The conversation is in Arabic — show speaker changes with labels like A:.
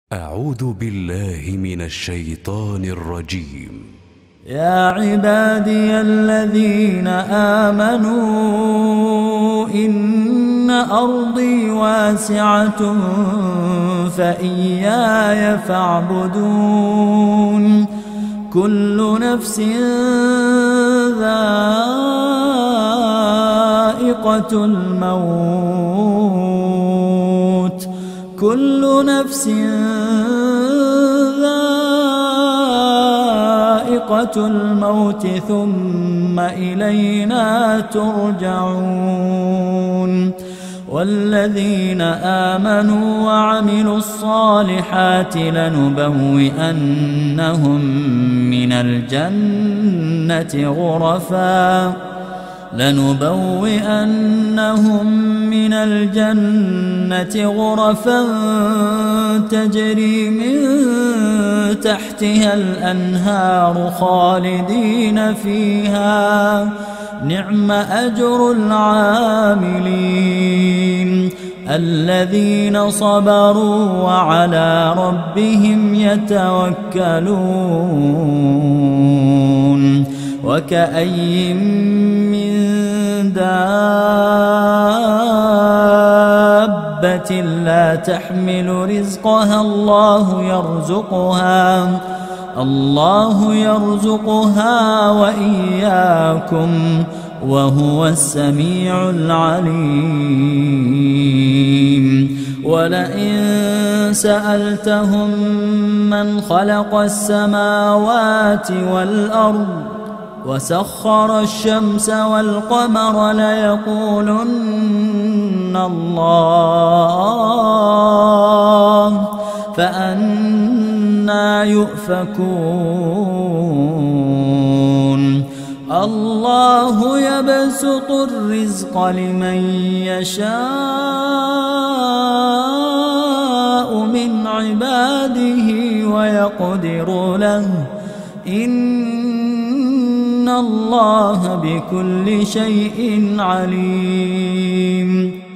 A: أعوذ بالله من الشيطان الرجيم.
B: يا عبادي الذين آمنوا إن أرضي واسعة فإياي فاعبدون. كل نفس ذائقة الموت، كل نفس ذائقة الموت ثم إلينا ترجعون. والذين آمنوا وعملوا الصالحات لنبوئنهم من الجنة غرفا تجري من تحتها الأنهار خالدين فيها، نعم أجر العاملين الذين صبروا وعلى ربهم يتوكلون. وكأي من دابة لا تحمل رزقها الله يرزقها وإياكم وهو السميع العليم. ولئن سألتهم من خلق السماوات والأرض وسخر الشمس والقمر ليقولن الله، فأنى يؤفكون. الله يبسط الرزق لمن يشاء من عباده ويقدر له، إن الله بكل شيء عليم.